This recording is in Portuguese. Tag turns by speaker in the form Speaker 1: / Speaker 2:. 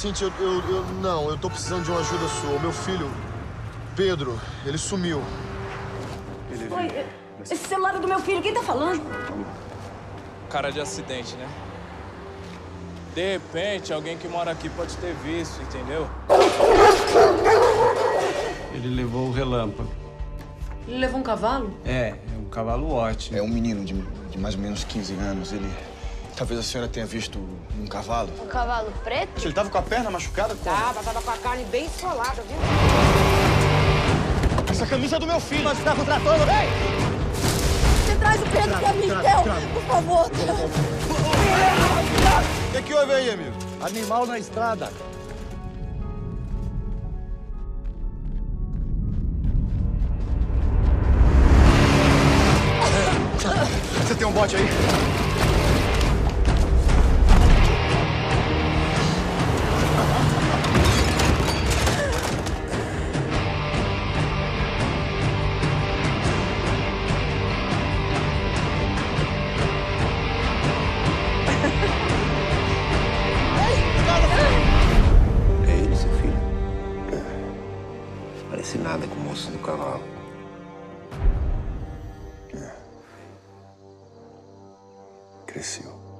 Speaker 1: Cíntia, não, eu tô precisando de uma ajuda sua. O meu filho, Pedro, ele sumiu.
Speaker 2: Oi, esse celular é do meu filho, quem tá falando?
Speaker 3: Cara de acidente, né? De repente, alguém que mora aqui pode ter visto, entendeu?
Speaker 4: Ele levou o relâmpago.
Speaker 2: Ele levou um cavalo?
Speaker 4: É um cavalo ótimo.
Speaker 1: É um menino de mais ou menos 15 anos. Ele... Talvez a senhora tenha visto um cavalo.
Speaker 5: Um cavalo preto?
Speaker 1: Ele tava com a perna machucada?
Speaker 6: Tava com a carne bem esfolada, viu?
Speaker 1: Essa camisa é do meu filho. Nós está contratando. Ei!
Speaker 2: Você traz o Pedro pra mim, Theo, por favor.
Speaker 1: O que houve aí, amigo?
Speaker 7: Animal na estrada.
Speaker 1: Você tem um bote aí?
Speaker 7: É ele, seu filho? Parece nada com o moço do cavalo. Cresceu.